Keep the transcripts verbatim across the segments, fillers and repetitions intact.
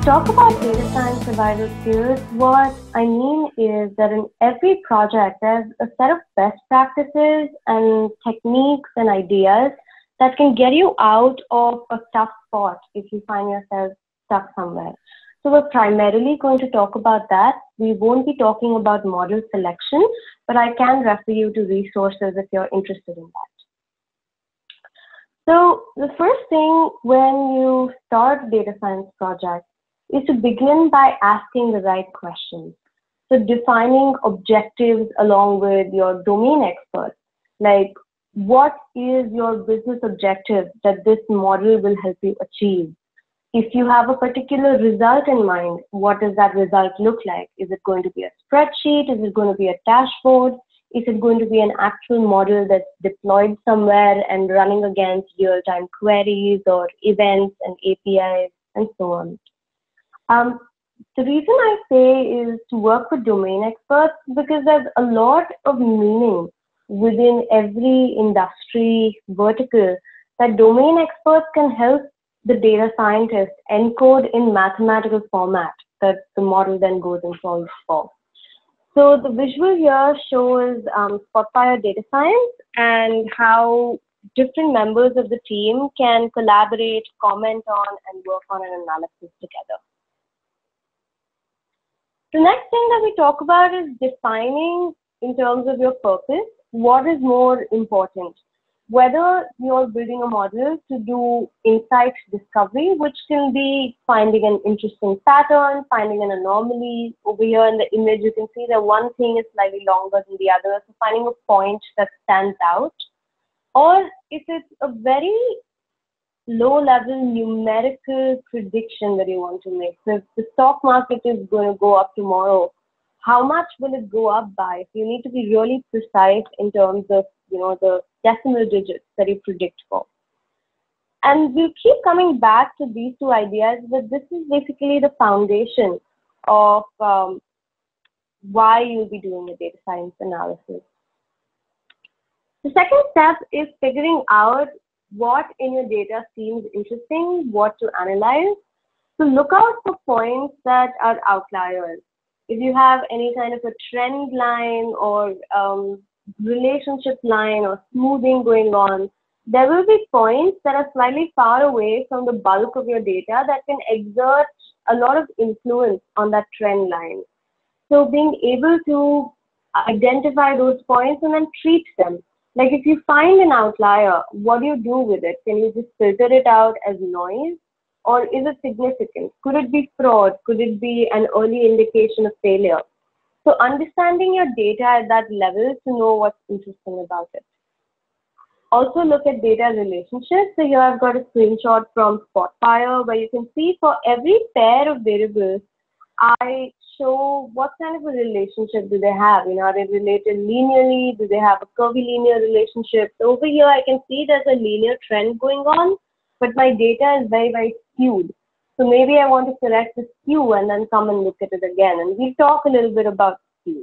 talk about data science survival skills, what I mean is that in every project, there's a set of best practices and techniques and ideas that can get you out of a tough spot if you find yourself stuck somewhere. So we're primarily going to talk about that. We won't be talking about model selection, but I can refer you to resources if you're interested in that. So the first thing when you start a data science project is to begin by asking the right questions. So defining objectives along with your domain experts, like what is your business objective that this model will help you achieve? If you have a particular result in mind, what does that result look like? Is it going to be a spreadsheet? Is it going to be a dashboard? Is it going to be an actual model that's deployed somewhere and running against real-time queries or events and A P Is and so on? Um, the reason I say is to work with domain experts because there's a lot of meaning within every industry vertical that domain experts can help the data scientist encode in mathematical format that the model then goes and solves for. So the visual here shows um, Spotfire data science and how different members of the team can collaborate, comment on, and work on an analysis together. The next thing that we talk about is defining, in terms of your purpose, what is more important. Whether you're building a model to do insight discovery, which can be finding an interesting pattern, finding an anomaly. Over here in the image, you can see that one thing is slightly longer than the other, so finding a point that stands out. Or if it's a very low-level numerical prediction that you want to make. So if the stock market is going to go up tomorrow, how much will it go up by? So you need to be really precise in terms of, you know, the decimal digits that you predict for. And we'll keep coming back to these two ideas, but this is basically the foundation of um, why you'll be doing a data science analysis. The second step is figuring out what in your data seems interesting, what to analyze. So look out for points that are outliers. If you have any kind of a trend line or um, relationship line or smoothing going on, there will be points that are slightly far away from the bulk of your data that can exert a lot of influence on that trend line. So being able to identify those points and then treat them. Like if you find an outlier, what do you do with it? Can you just filter it out as noise? Or is it significant? Could it be fraud? Could it be an early indication of failure? So understanding your data at that level to know what's interesting about it. Also look at data relationships. So here I've got a screenshot from Spotfire where you can see for every pair of variables, I show what kind of a relationship do they have. You know, are they related linearly? Do they have a curvilinear relationship? So over here, I can see there's a linear trend going on, but my data is very, very skewed. So maybe I want to correct the skew and then come and look at it again. And we'll talk a little bit about skew.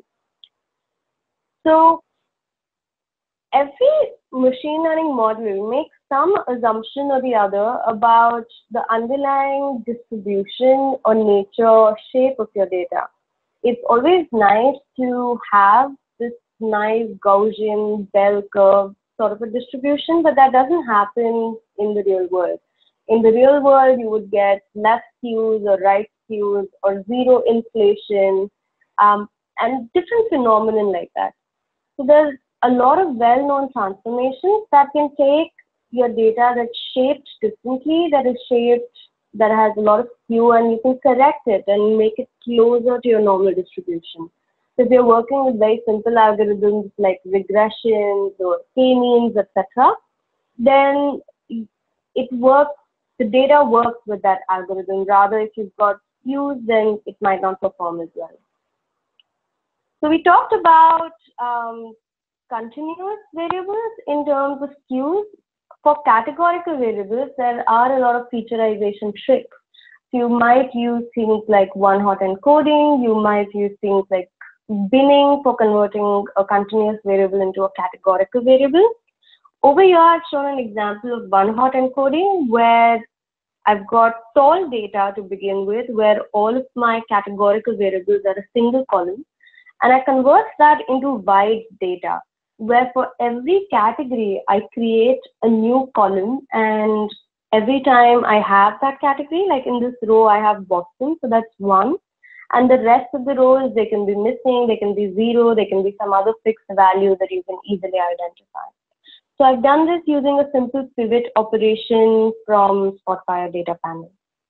So every machine learning model makes some assumption or the other about the underlying distribution or nature or shape of your data. It's always nice to have this nice Gaussian bell curve sort of a distribution, but that doesn't happen in the real world. In the real world, you would get left skews or right skews or zero inflation um, and different phenomenon like that. So there's a lot of well-known transformations that can take your data that's shaped differently, that is shaped, that has a lot of skew, and you can correct it and make it closer to your normal distribution. So if you're working with very simple algorithms like regressions or k-means, et cetera, then it works, the data works with that algorithm. Rather, if you've got skews, then it might not perform as well. So we talked about um, continuous variables in terms of skews. For categorical variables, there are a lot of featureization tricks. So you might use things like one-hot encoding, you might use things like binning for converting a continuous variable into a categorical variable. Over here, I've shown an example of one-hot encoding where I've got tall data to begin with, where all of my categorical variables are a single column, and I convert that into wide data, where for every category, I create a new column, and every time I have that category, like in this row, I have Boston, so that's one. And the rest of the rows, they can be missing, they can be zero, they can be some other fixed value that you can easily identify. So I've done this using a simple pivot operation from Spotfire data panel.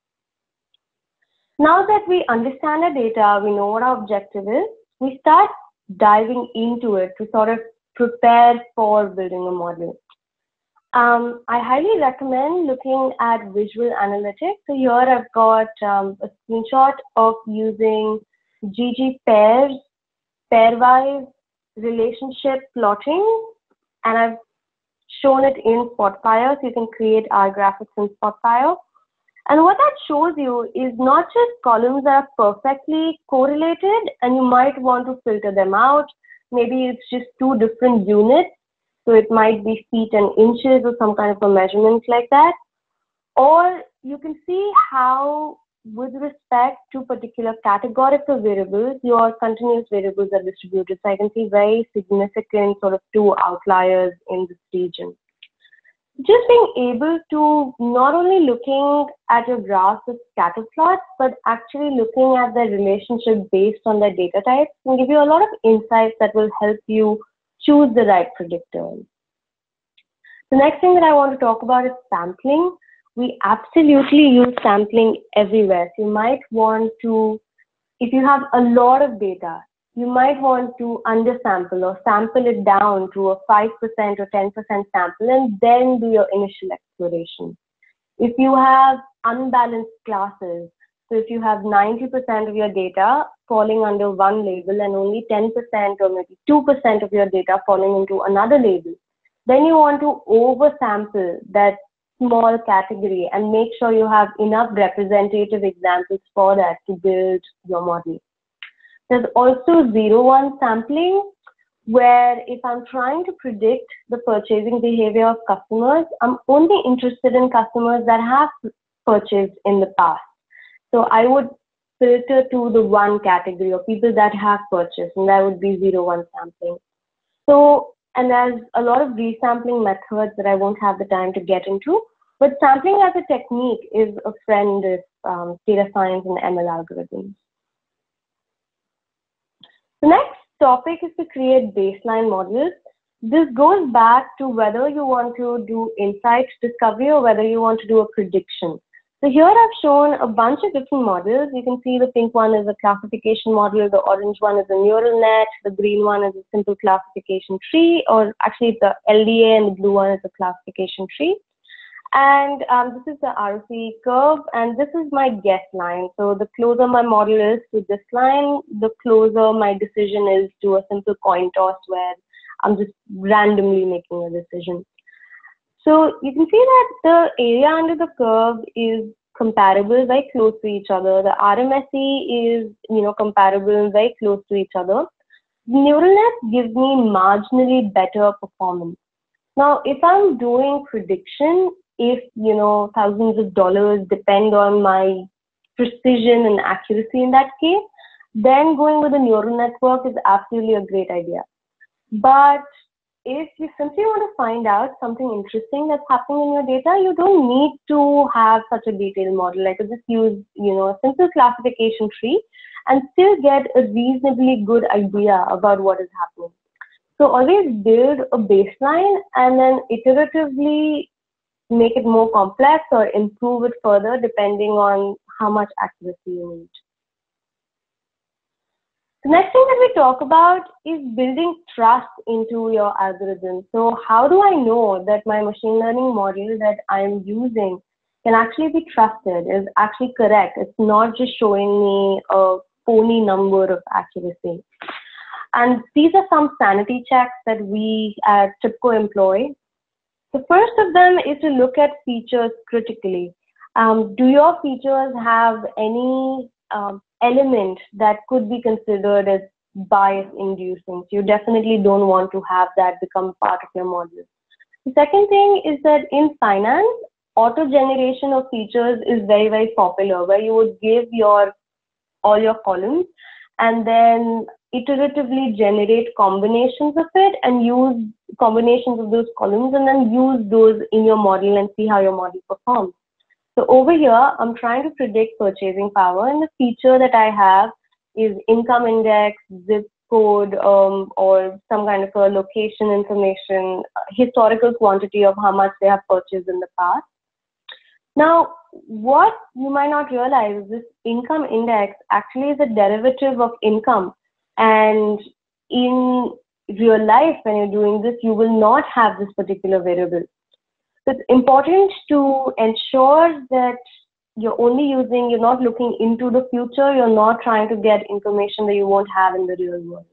Now that we understand the data, we know what our objective is, we start diving into it to sort of prepare for building a model. Um, I highly recommend looking at visual analytics. So here I've got um, a screenshot of using G G pairs, pairwise relationship plotting, and I've shown it in Spotfire, so you can create R graphics in Spotfire. And what that shows you is not just columns that are perfectly correlated, and you might want to filter them out. Maybe it's just two different units. So it might be feet and inches or some kind of a measurement like that. Or you can see how, with respect to particular categorical variables, your continuous variables are distributed. So I can see very significant sort of two outliers in this region. Just being able to not only looking at your graphs of scatter plots, but actually looking at the relationship based on the data types can give you a lot of insights that will help you choose the right predictors. The next thing that I want to talk about is sampling. We absolutely use sampling everywhere. So you might want to, if you have a lot of data, you might want to undersample or sample it down to a five percent or ten percent sample and then do your initial exploration. If you have unbalanced classes, so if you have ninety percent of your data falling under one label and only ten percent or maybe two percent of your data falling into another label, then you want to oversample that small category and make sure you have enough representative examples for that to build your model. There's also zero one sampling, where if I'm trying to predict the purchasing behavior of customers, I'm only interested in customers that have purchased in the past. So I would filter to the one category of people that have purchased, and that would be zero one sampling. So, and there's a lot of resampling methods that I won't have the time to get into, but sampling as a technique is a friend of um, data science and M L algorithms. The next topic is to create baseline models. This goes back to whether you want to do insight discovery or whether you want to do a prediction. So here I've shown a bunch of different models. You can see the pink one is a classification model, the orange one is a neural net, the green one is a simple classification tree, or actually it's the L D A, and the blue one is a classification tree. And um, this is the R O C curve, and this is my guess line. So the closer my model is to this line, the closer my decision is to a simple coin toss where I'm just randomly making a decision. So you can see that the area under the curve is comparable, very close to each other. The R M S E is, you know, comparable and very close to each other. Neural net gives me marginally better performance. Now, if I'm doing prediction, if, you know, thousands of dollars depend on my precision and accuracy in that case, then going with a neural network is absolutely a great idea. But if you simply want to find out something interesting that's happening in your data, you don't need to have such a detailed model. I could just use, you know, a simple classification tree and still get a reasonably good idea about what is happening. So always build a baseline and then iteratively make it more complex or improve it further depending on how much accuracy you need. The next thing that we talk about is building trust into your algorithm. So how do I know that my machine learning model that I'm using can actually be trusted, is actually correct? It's not just showing me a phony number of accuracy. And these are some sanity checks that we at TIBCO employ. The first of them is to look at features critically. Um, do your features have any um, element that could be considered as bias inducing? So you definitely don't want to have that become part of your model. The second thing is that in finance, auto generation of features is very, very popular, where you would give your all your columns and then iteratively generate combinations of it and use combinations of those columns and then use those in your model and see how your model performs. So over here, I'm trying to predict purchasing power, and the feature that I have is income index, zip code, um, or some kind of a location information, historical quantity of how much they have purchased in the past. Now, what you might not realize is this income index actually is a derivative of income. And in real life, when you're doing this, you will not have this particular variable. So it's important to ensure that you're only using, you're not looking into the future, you're not trying to get information that you won't have in the real world.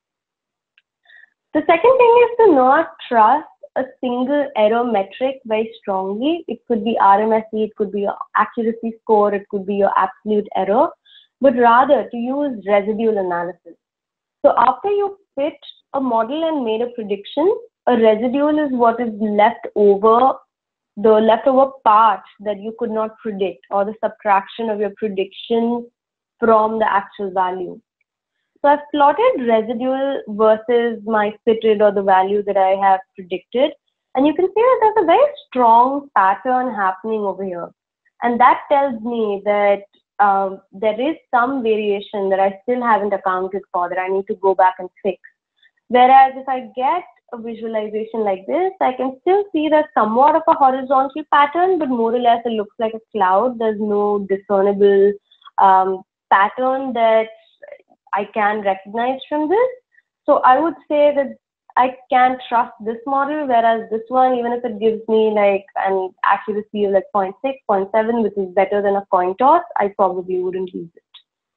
The second thing is to not trust a single error metric very strongly. It could be R M S E, it could be your accuracy score, it could be your absolute error, but rather to use residual analysis. So after you fit a model and made a prediction, a residual is what is left over, the leftover part that you could not predict, or the subtraction of your prediction from the actual value. So I've plotted residual versus my fitted, or the value that I have predicted. And you can see that there's a very strong pattern happening over here. And that tells me that um, there is some variation that I still haven't accounted for that I need to go back and fix. Whereas if I get a visualization like this, I can still see that somewhat of a horizontal pattern, but more or less it looks like a cloud. There's no discernible um, pattern that I can recognize from this. So I would say that I can trust this model, whereas this one, even if it gives me like an accuracy of like zero point six, zero point seven, which is better than a coin toss, I probably wouldn't use it.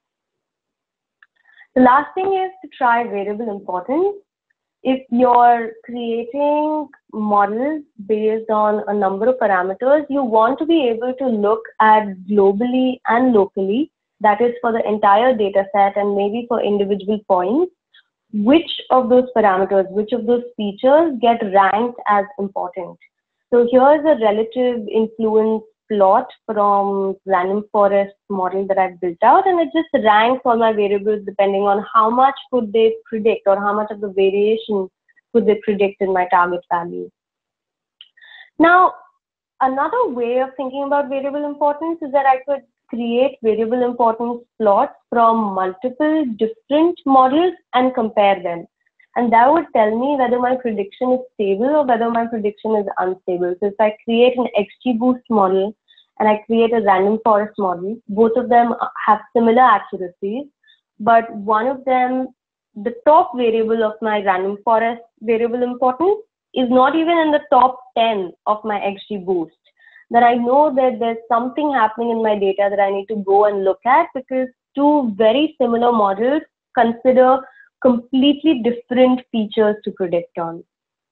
The last thing is to try variable importance. If you're creating models based on a number of parameters, you want to be able to look at globally and locally, that is for the entire data set and maybe for individual points, which of those parameters, which of those features get ranked as important. So here's a relative influence plot from random forest model that I've built out, and it just ranks all my variables depending on how much could they predict or how much of the variation could they predict in my target value. Now, another way of thinking about variable importance is that I could create variable importance plots from multiple different models and compare them. And that would tell me whether my prediction is stable or whether my prediction is unstable. So if I create an X G boost model and I create a random forest model, both of them have similar accuracies, but one of them, the top variable of my random forest variable importance is not even in the top ten of my X G boost. Then I know that there's something happening in my data that I need to go and look at, because two very similar models consider completely different features to predict on.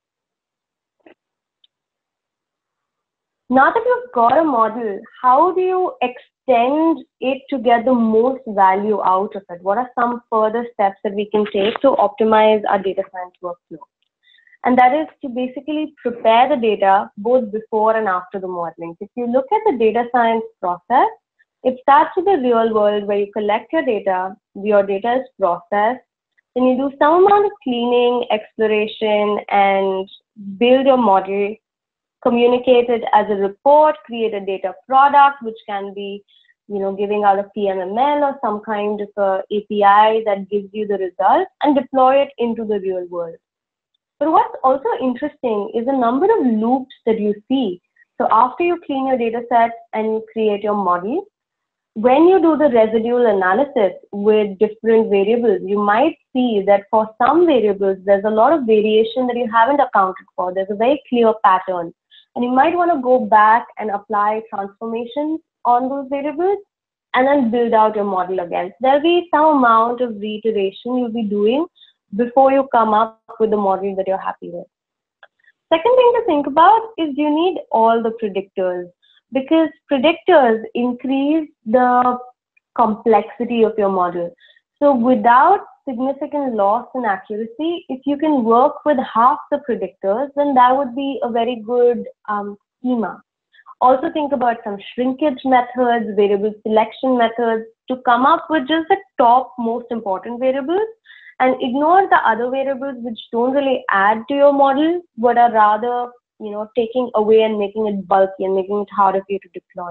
Now that you've got a model, how do you extend it to get the most value out of it? What are some further steps that we can take to optimize our data science workflow? And that is to basically prepare the data both before and after the modeling. If you look at the data science process, it starts with the real world where you collect your data, your data is processed, then you do some amount of cleaning, exploration, and build your model, communicate it as a report, create a data product, which can be, you know, giving out a P M M L or some kind of a A P I that gives you the results, and deploy it into the real world. But what's also interesting is the number of loops that you see. So after you clean your data set and you create your model, when you do the residual analysis with different variables, you might see that for some variables, there's a lot of variation that you haven't accounted for. There's a very clear pattern. And you might want to go back and apply transformations on those variables and then build out your model again. So there'll be some amount of reiteration you'll be doing before you come up with the model that you're happy with. Second thing to think about is you need all the predictors, because predictors increase the complexity of your model. So without significant loss in accuracy, if you can work with half the predictors, then that would be a very good um, schema. Also think about some shrinkage methods, variable selection methods to come up with just the top most important variables and ignore the other variables which don't really add to your model, but are rather, you know, taking away and making it bulky and making it harder for you to deploy.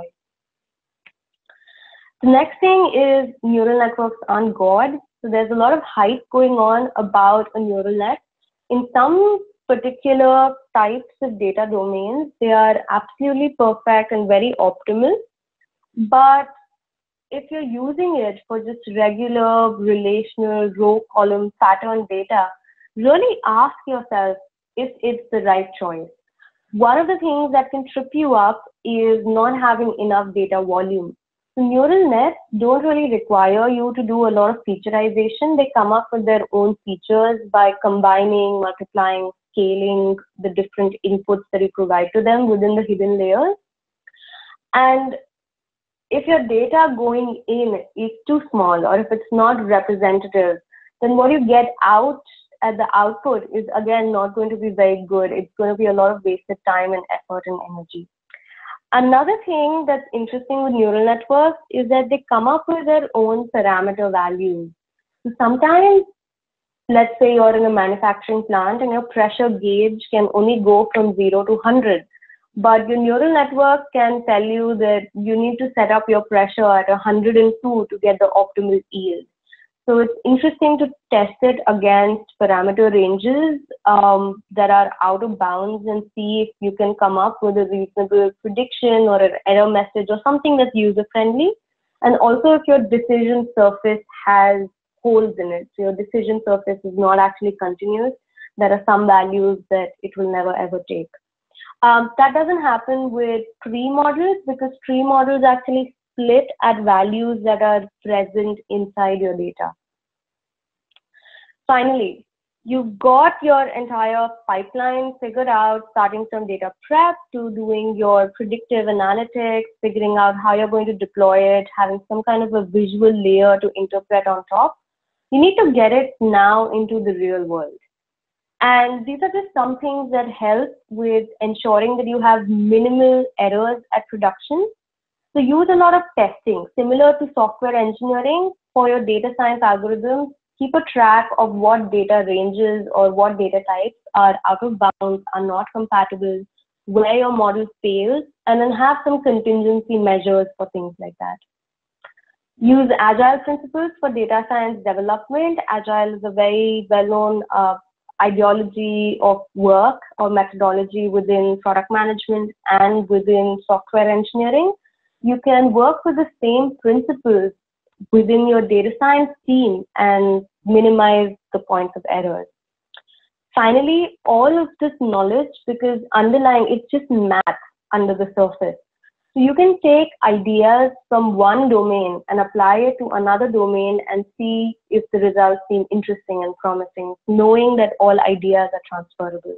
The next thing is neural networks aren't God. So there's a lot of hype going on about a neural net. In some particular types of data domains, they are absolutely perfect and very optimal. But if you're using it for just regular relational row column pattern data, really ask yourself if it's the right choice. One of the things that can trip you up is not having enough data volume. So neural nets don't really require you to do a lot of featureization. They come up with their own features by combining, multiplying, scaling the different inputs that you provide to them within the hidden layers. And if your data going in is too small or if it's not representative, then what you get out at the output is again not going to be very good. It's going to be a lot of wasted time and effort and energy. Another thing that's interesting with neural networks is that they come up with their own parameter values. So sometimes, let's say you're in a manufacturing plant and your pressure gauge can only go from zero to one hundred. But your neural network can tell you that you need to set up your pressure at one hundred two to get the optimal yield. So it's interesting to test it against parameter ranges um, that are out of bounds and see if you can come up with a reasonable prediction or an error message or something that's user-friendly. And also if your decision surface has holes in it, so your decision surface is not actually continuous, there are some values that it will never ever take. Um, that doesn't happen with tree models because tree models actually split at values that are present inside your data. Finally, you've got your entire pipeline figured out, starting from data prep to doing your predictive analytics, figuring out how you're going to deploy it, having some kind of a visual layer to interpret on top. You need to get it now into the real world. And these are just some things that help with ensuring that you have minimal errors at production. So use a lot of testing, similar to software engineering for your data science algorithms. Keep a track of what data ranges or what data types are out of bounds, are not compatible, where your model fails, and then have some contingency measures for things like that. Use agile principles for data science development. Agile is a very well-known uh, ideology of work or methodology within product management and within software engineering. You can work with the same principles within your data science team and minimize the points of errors. Finally, all of this knowledge, because underlying, it's just math under the surface. So you can take ideas from one domain and apply it to another domain and see if the results seem interesting and promising, knowing that all ideas are transferable.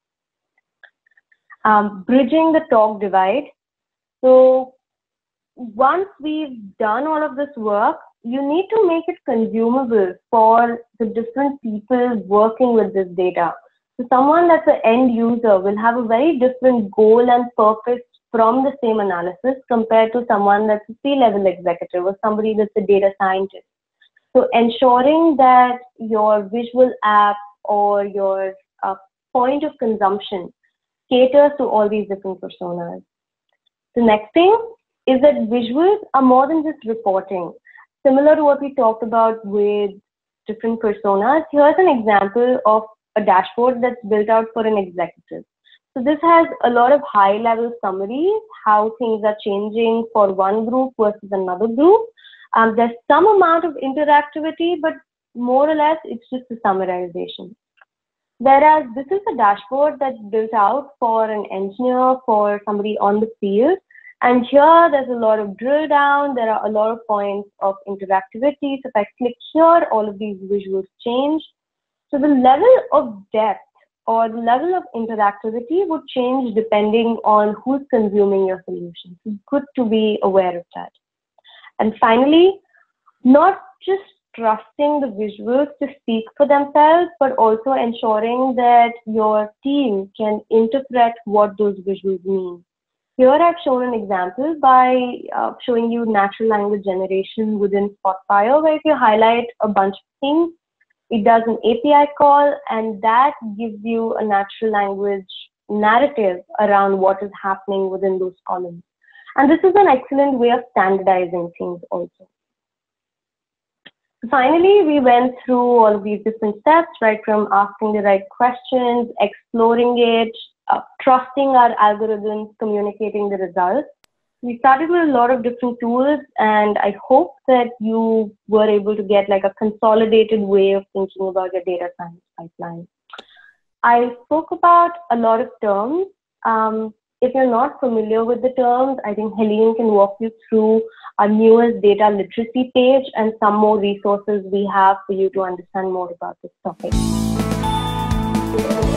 Um, bridging the talk divide. So once we've done all of this work, you need to make it consumable for the different people working with this data. So someone that's an end user will have a very different goal and purpose from the same analysis compared to someone that's a C-level executive or somebody that's a data scientist. So ensuring that your visual app or your uh, point of consumption caters to all these different personas. The next thing is that visuals are more than just reporting. Similar to what we talked about with different personas, here's an example of a dashboard that's built out for an executive. So this has a lot of high-level summaries, how things are changing for one group versus another group. Um, there's some amount of interactivity, but more or less, it's just a summarization. Whereas this is a dashboard that's built out for an engineer, for somebody on the field. And here, there's a lot of drill down. There are a lot of points of interactivity. So if I click here, all of these visuals change. So the level of depth or the level of interactivity would change depending on who's consuming your solution. It's good to be aware of that. And finally, not just trusting the visuals to speak for themselves, but also ensuring that your team can interpret what those visuals mean. Here I've shown an example by uh, showing you natural language generation within Spotfire, where if you highlight a bunch of things, it does an A P I call, and that gives you a natural language narrative around what is happening within those columns. And this is an excellent way of standardizing things also. Finally, we went through all of these different steps, right from asking the right questions, exploring it, uh, trusting our algorithms, communicating the results. We started with a lot of different tools, and I hope that you were able to get like a consolidated way of thinking about your data science pipeline. I spoke about a lot of terms. Um, if you're not familiar with the terms, I think Helene can walk you through our newest data literacy page and some more resources we have for you to understand more about this topic.